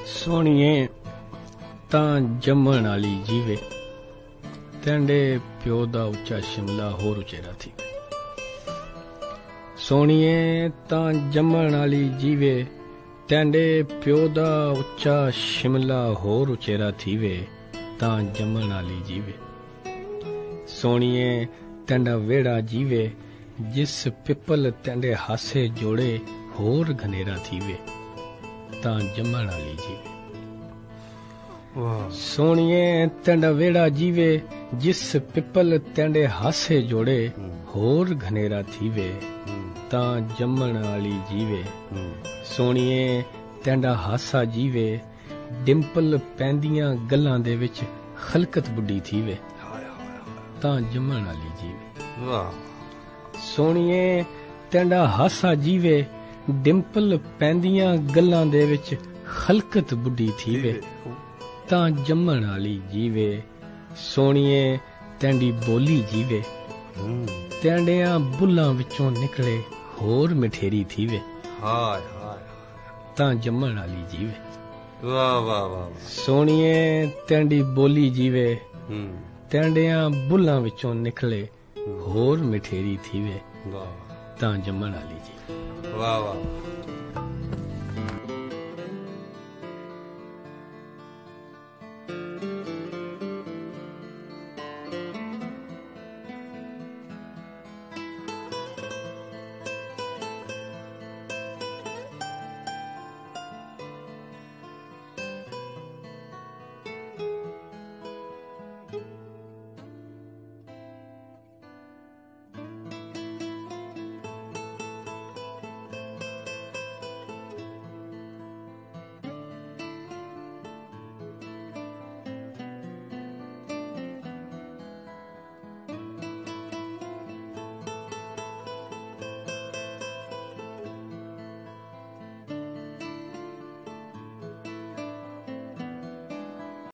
सोहणीए तां जम्मण वाली जीवे, तेंडे प्यो दा उच्चा शिमला होर उचेरा थी। सोहणीए तां जम्मण वाली जीवे, तेंडे प्यो दा उच्चा शिमला होर उचेरा थीवे, तां जम्मण वाली जीवे। सोहणीए तेंडा वेड़ा जीवे, जिस पिपल तेंडे हासे जोड़े होर घनेरा थीवे, तां जम्मण वाली जीवे। सोहणीए तेंडा वेड़ा जीवे, जिस पिपल तेंडे हासे जोड़े होर घनेरा थीवे, तां जम्मण वाली जीवे। सोहणीए तेंडा हासा जीवे, डिंपल पैंदियां गल्लां दे विच खलकत बुड्ढी थीवे, तां जम्मण वाली जीवे। सोहणीए तेंडा हासा जीवे, डिंपल पैंदियां गल्लां दे विच खलकत बुड्ढी थीवे, तां जम्मण वाली जीवे। सोहणीए तेंडी बोली जीवे, तेंडियां बुल्लां विचों निकले होर मिठेरी थीवे, तां जम्मण वाली जीवे। वाह वाह वाह। सोहणीए तेंडी बोली जीवे, तेंडियां बुल्लां विचों निकले होर मिठेरी थीवे, तां जम्मण वाली जीवे। वाह वाह।